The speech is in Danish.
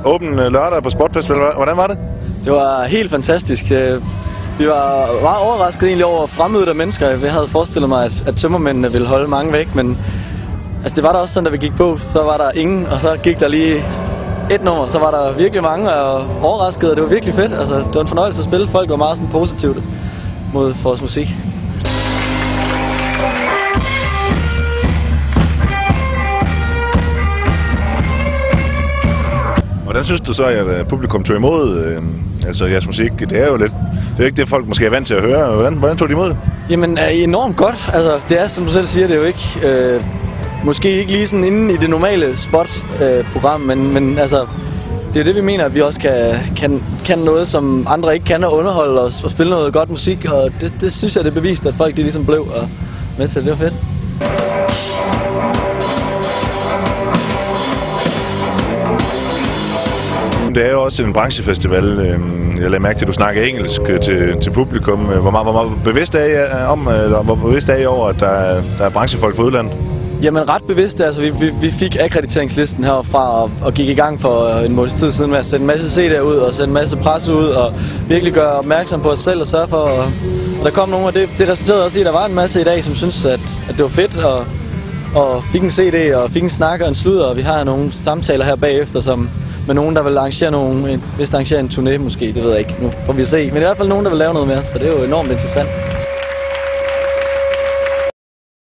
åben lørdag på Spotfestival. Hvordan var det? Det var helt fantastisk. Vi var meget overrasket egentlig over fremmødet af mennesker. Jeg havde forestillet mig, at tømmermændene ville holde mange væk, men altså, det var der også sådan, da vi gik på. Så var der ingen, og så gik der lige et nummer, så var der virkelig mange og overrasket, og det var virkelig fedt. Altså, det var en fornøjelse at spille. Folk var meget sådan positivt mod vores musik. Hvordan synes du så, at publikum tog imod jeres musik? Det er jo ikke det, folk måske er vant til at høre. Hvordan tog de imod det? Jamen, enormt godt. Altså, det er, som du selv siger, det er jo ikke... måske ikke lige sådan inde i det normale spot-program, men altså... Det er det, vi mener, at vi også kan noget, som andre ikke kan, at underholde os og spille noget godt musik. Og det synes jeg, det er bevist, at folk de ligesom blev og med til det. Det var fedt. Det er jo også en branchefestival. Jeg lagde mærke til, at du snakker engelsk til publikum. Hvor bevidst er I over, at der er branchefolk fra udlandet? Jamen ret bevidst. Altså, vi fik akkrediteringslisten herfra og gik i gang for en måneds tid siden med at sende en masse CD'er ud og sende en masse presse ud og virkelig gøre opmærksom på os selv og sørge for. Og der kom nogen, og det resulterede også i, at der var en masse i dag, som synes at det var fedt og fik en CD og fik en snak og en sludder. Og vi har nogle samtaler her bagefter, som med nogen, der vil arrangere en turné måske, det ved jeg ikke, nu får vi se. Men i hvert fald nogen, der vil lave noget mere, så det er jo enormt interessant.